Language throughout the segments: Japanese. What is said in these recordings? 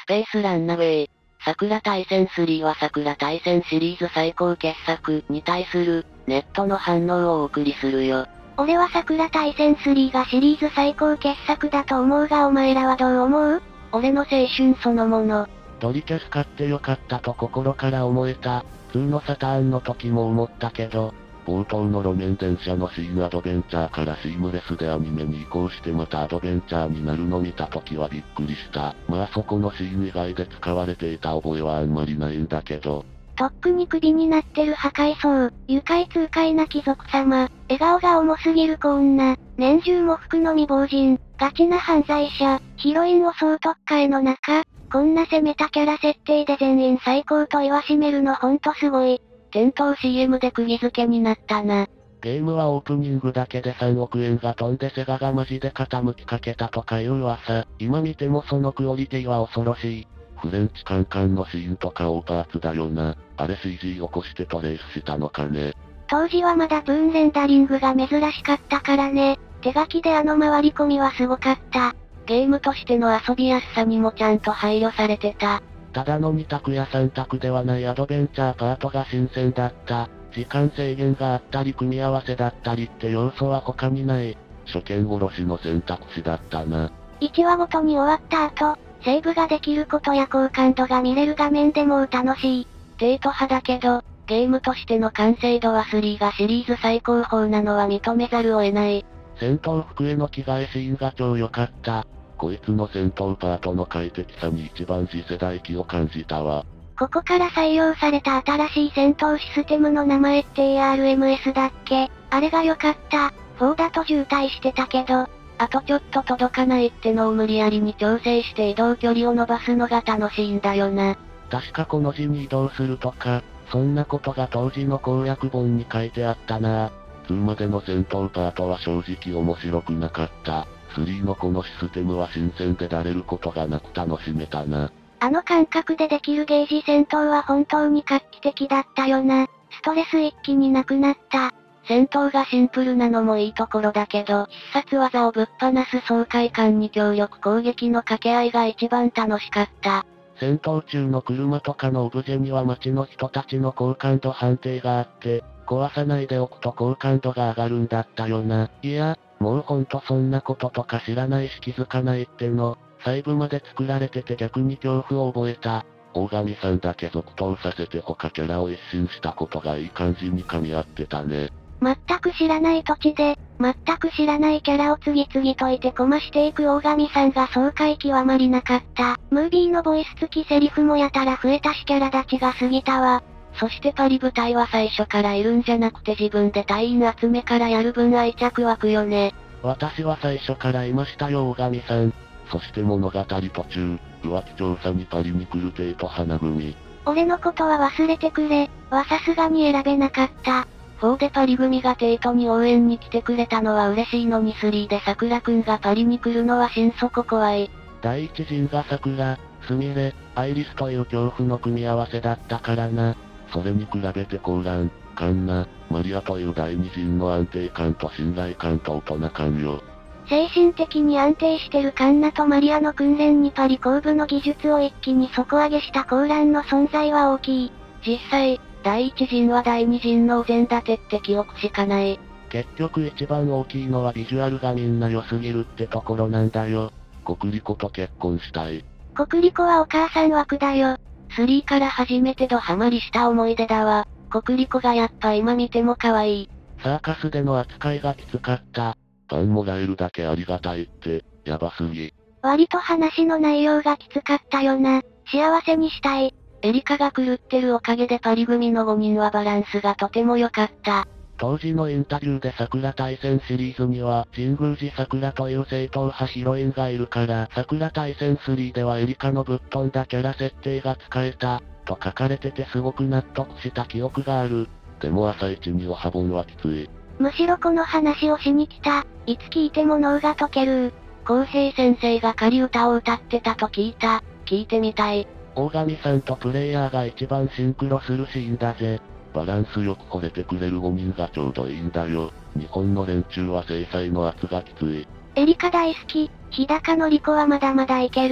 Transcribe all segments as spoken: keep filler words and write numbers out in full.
スペースランナウェイ。桜大戦スリーは桜大戦シリーズ最高傑作に対するネットの反応をお送りするよ。 俺は桜大戦スリーがシリーズ最高傑作だと思うがお前らはどう思う？ 俺の青春そのもの。ドリキャス買ってよかったと心から思えた。ツーのサターンの時も思ったけど、冒頭の路面電車のシーンアドベンチャーからシームレスでアニメに移行してまたアドベンチャーになるの見た時はびっくりした。まあそこのシーン以外で使われていた覚えはあんまりないんだけど。 とっくに首になってる破壊層、愉快痛快な貴族様、笑顔が重すぎる子女、年中喪服の未亡人、ガチな犯罪者、ヒロインを総特会の中、こんな攻めたキャラ設定で全員最高と言わしめるのほんとすごい。 店頭 シーエム で釘付けになったな。ゲームはオープニングだけでさんおくえんが飛んでセガがマジで傾きかけたとかいう噂。今見てもそのクオリティは恐ろしい。フレンチカンカンのシーンとか大パーツだよな。あれ シージー 起こしてトレースしたのかね。 当時はまだトゥーンレンダリングが珍しかったからね。手書きであの回り込みはすごかった。 ゲームとしての遊びやすさにもちゃんと配慮されてた。ただのに択やさん択ではないアドベンチャーパートが新鮮だった。時間制限があったり組み合わせだったりって要素は他にない。初見殺しの選択肢だったな。 いちわごとに終わった後、セーブができることや好感度が見れる画面でも楽しい。 デート派だけど、ゲームとしての完成度はスリーがシリーズ最高峰なのは認めざるを得ない。戦闘服への着替えシーンが超良かった。こいつの戦闘パートの快適さに一番次世代機を感じたわ。 ここから採用された新しい戦闘システムの名前って エーアールエムエス だっけ？あれが良かった。フォーだと渋滞してたけど、 あとちょっと届かないってのを無理やりに調整して移動距離を伸ばすのが楽しいんだよな。確かこの字に移動するとか、そんなことが当時の攻略本に書いてあったな。ツーまでの戦闘パートは正直面白くなかった。スリーのこのシステムは新鮮でだれることがなく楽しめたな。 あの感覚でできるゲージ戦闘は本当に画期的だったよな。ストレス一気になくなった。 戦闘がシンプルなのもいいところだけど、必殺技をぶっ放す爽快感に強力攻撃の掛け合いが一番楽しかった。戦闘中の車とかのオブジェには街の人たちの好感度判定があって、壊さないでおくと好感度が上がるんだったよな。いや、もうほんとそんなこととか知らないし気づかないっての、細部まで作られてて逆に恐怖を覚えた。大神さんだけ続投させて他キャラを一新したことがいい感じに噛み合ってたね。 全く知らない土地で、全く知らないキャラを次々といてこましていく大神さんが爽快極まりなかった。ムービーのボイス付きセリフもやたら増えたしキャラ立ちが過ぎたわ。 そしてパリ部隊は最初からいるんじゃなくて自分で隊員集めからやる分愛着湧くよね。私は最初からいましたよ大神さん。そして物語途中、浮気調査にパリに来る帝都花組。 俺のことは忘れてくれ、はさすがに選べなかった。 フォーでパリ組が帝都に応援に来てくれたのは嬉しいのにスリーで桜くんがパリに来るのは心底怖い。第一陣が桜、スミレ、アイリスという恐怖の組み合わせだったからな。それに比べてコーラン、カンナ、マリアという第二陣の安定感と信頼感と大人感よ。 精神的に安定してるカンナとマリアの訓練にパリ後部の技術を一気に底上げしたコーランの存在は大きい。 実際、第一陣は第二陣のお膳立てって記憶しかない。結局一番大きいのはビジュアルがみんな良すぎるってところなんだよ。コクリコと結婚したい。 コクリコはお母さん枠だよ。 スリーから初めてドハマりした思い出だわ。コクリコがやっぱ今見ても可愛い。サーカスでの扱いがきつかった。パンもらえるだけありがたいって、やばすぎ。 割と話の内容がきつかったよな。幸せにしたい。 エリカが狂ってるおかげでパリ組のごにんはバランスがとても良かった。当時のインタビューで桜大戦シリーズには神宮寺桜という正統派ヒロインがいるから桜大戦スリーではエリカのぶっ飛んだキャラ設定が使えた、と書かれててすごく納得した記憶がある。でも朝一におはぼんはきつい。 むしろこの話をしに来た。いつ聞いても脳が溶ける。 浩平先生が仮歌を歌ってたと聞いた。聞いてみたい。大神さんとプレイヤーが一番シンクロするシーンだぜ。バランスよく惚れてくれるごにんがちょうどいいんだよ。日本の連中は制裁の圧がきつい。 エリカ大好き。日高のり子はまだまだいける。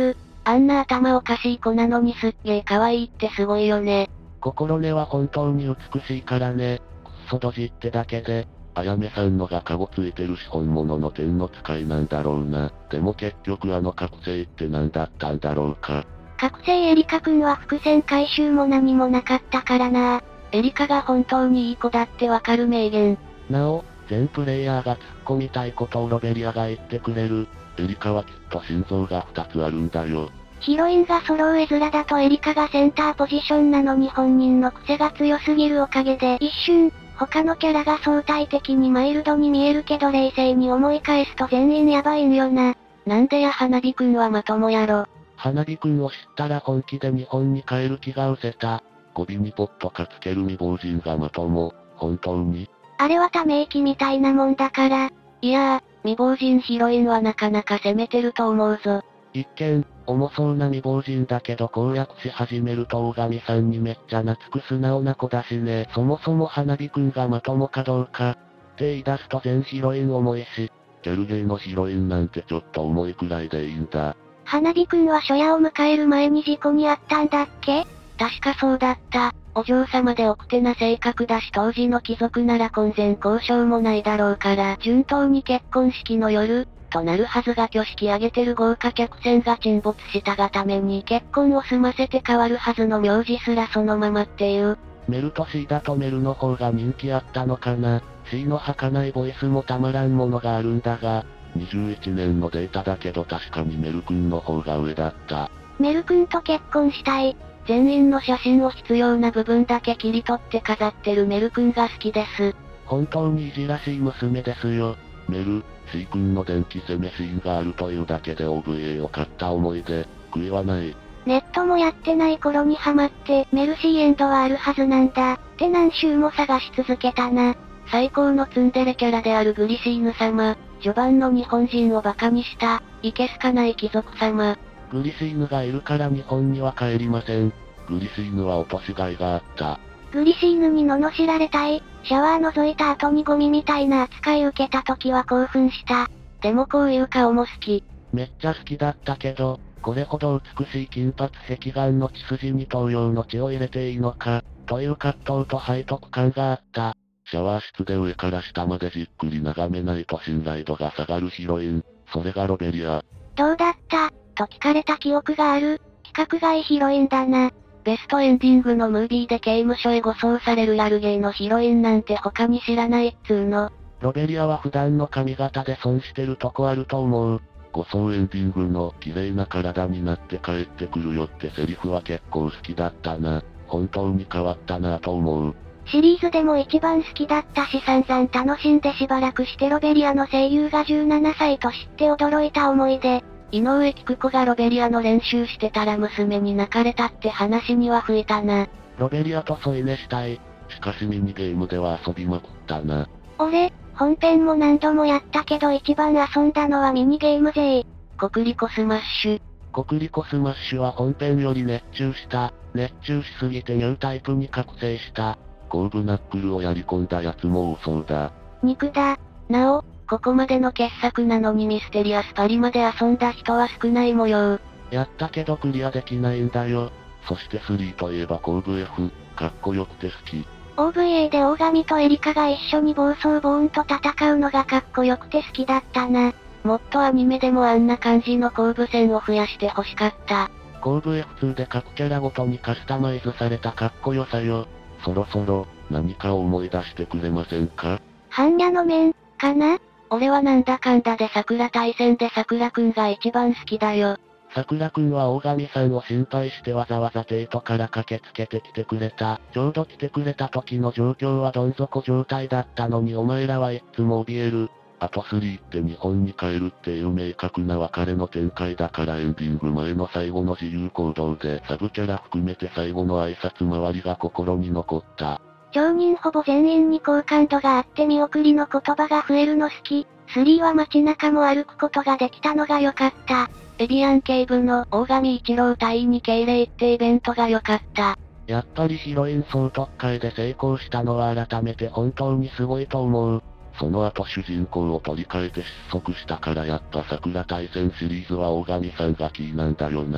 あんな頭おかしい子なのにすっげー可愛いってすごいよね。心根は本当に美しいからね。くっそドジってだけで。あやめさんのがカゴついてるし本物の天の使いなんだろうな。でも結局あの覚醒って何だったんだろうか。 覚醒エリカくんは伏線回収も何もなかったからな。 エリカが本当にいい子だってわかる名言。なお、全プレイヤーが突っ込みたいことをロベリアが言ってくれる。エリカはきっと心臓がふたつあるんだよ。 ヒロインが揃う絵面だとエリカがセンターポジションなのに本人の癖が強すぎるおかげで一瞬、他のキャラが相対的にマイルドに見えるけど冷静に思い返すと全員ヤバいんよな。 なんでや花火くんはまともやろ。花火くんを知ったら本気で日本に帰る気が失せた。語尾にポットかつける未亡人がまとも、本当に。 あれはため息みたいなもんだから。 いやー、未亡人ヒロインはなかなか攻めてると思うぞ。一見、重そうな未亡人だけど攻略し始めると大神さんにめっちゃ懐く素直な子だしね。そもそも花火くんがまともかどうか、って言い出すと全ヒロイン重いし、ギャルゲーのヒロインなんてちょっと重いくらいでいいんだ。 花火くんは初夜を迎える前に事故に遭ったんだっけ？ 確かそうだった。お嬢様で奥手な性格だし当時の貴族なら婚前交渉もないだろうから、順当に結婚式の夜、となるはずが挙式上げてる豪華客船が沈没したがために結婚を済ませて変わるはずの名字すらそのままっていう。メルと C だとメルの方が人気あったのかな。C の儚いボイスもたまらんものがあるんだが、にじゅういちねんのデータだけど確かにメル君の方が上だった。 メル君と結婚したい。 全員の写真を必要な部分だけ切り取って飾ってるメル君が好きです。本当にいじらしい娘ですよ。メル、C 君の電気攻めシーンがあるというだけで オーブイエー を買った思い出、悔いはない。 ネットもやってない頃にハマって、メルシーエンドはあるはずなんだ。って何周も探し続けたな。 最高のツンデレキャラであるグリシーヌ様、序盤の日本人をバカにした、いけすかない貴族様。グリシーヌがいるから日本には帰りません。グリシーヌは落としがいがあった。 グリシーヌに罵られたい。シャワー覗いた後にゴミみたいな扱い受けた時は興奮した。 でもこういう顔も好き。めっちゃ好きだったけど、これほど美しい金髪壁眼の血筋に東洋の血を入れていいのか、という葛藤と背徳感があった。シャワー室で上から下までじっくり眺めないと信頼度が下がるヒロイン。それがロベリア。 どうだったと聞かれた記憶がある。規格外ヒロインだな。 ベストエンディングのムービーで刑務所へ護送されるヤルゲーのヒロインなんて他に知らないっつーの。ロベリアは普段の髪型で損してるとこあると思う。護送エンディングの綺麗な体になって帰ってくるよってセリフは結構好きだったな。本当に変わったなぁと思う。 シリーズでも一番好きだったし散々楽しんでしばらくしてロベリアの声優がじゅうななさいと知って驚いた思い出。井上菊子がロベリアの練習してたら娘に泣かれたって話には吹いたな。ロベリアと添い寝したい。しかしミニゲームでは遊びまくったな。 俺、本編も何度もやったけど一番遊んだのはミニゲーム勢。 コクリコスマッシュ。コクリコスマッシュは本編より熱中した。熱中しすぎてニュータイプに覚醒した。後部ナックルをやり込んだやつも多そうだ。 肉だ。 なお、ここまでの傑作なのにミステリアスパリまで遊んだ人は少ない模様。やったけどクリアできないんだよ。そしてスリーといえば後部 F、かっこよくて好き。 オーブイエー で大神とエリカが一緒に暴走ボーンと戦うのがかっこよくて好きだったな。 もっとアニメでもあんな感じの後部線を増やして欲しかった。後部 エフツー で各キャラごとにカスタマイズされたかっこよさよ。そろそろ、何かを思い出してくれませんか？ 般若の面、かな？ 俺はなんだかんだで桜大戦で桜くんが一番好きだよ。桜くんは大神さんを心配してわざわざテイトから駆けつけてきてくれた。ちょうど来てくれた時の状況はどん底状態だったのにお前らはいつも怯える。あとスリーって日本に帰るっていう明確な別れの展開だからエンディング前の最後の自由行動でサブキャラ含めて最後の挨拶回りが心に残った。 町人ほぼ全員に好感度があって見送りの言葉が増えるの好き。スリーは街中も歩くことができたのが良かった。 エビアン警部の大神一郎隊に敬礼ってイベントが良かった。やっぱりヒロイン総特会で成功したのは改めて本当にすごいと思う。その後主人公を取り替えて失速したからやっぱ桜大戦シリーズは大神さんがキーなんだよな。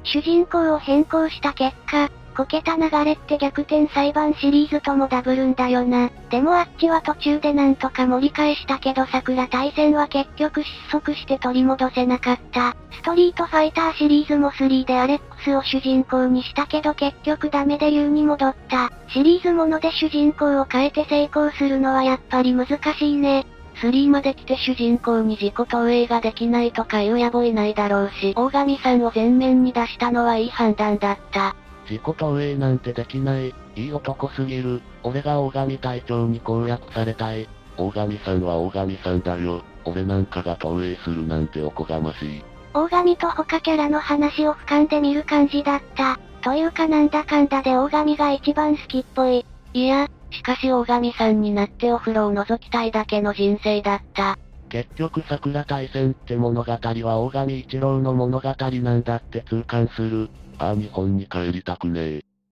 主人公を変更した結果、こけた流れって逆転裁判シリーズともダブるんだよな。でもあっちは途中でなんとか盛り返したけど桜大戦は結局失速して取り戻せなかった。ストリートファイターシリーズもスリーでアレックスを主人公にしたけど結局ダメで ユー に戻った。シリーズもので主人公を変えて成功するのはやっぱり難しいね。 スリーまで来て主人公に自己投影ができないとかいう野暮いないだろうし、大神さんを前面に出したのはいい判断だった。自己投影なんてできない、いい男すぎる、俺が大神隊長に攻略されたい。大神さんは大神さんだよ、俺なんかが投影するなんておこがましい。 大神と他キャラの話を俯瞰で見る感じだった。というかなんだかんだで大神が一番好きっぽい。 いや、しかし大神さんになってお風呂を覗きたいだけの人生だった。結局桜大戦って物語は大神一郎の物語なんだって痛感する。ああ日本に帰りたくねえ。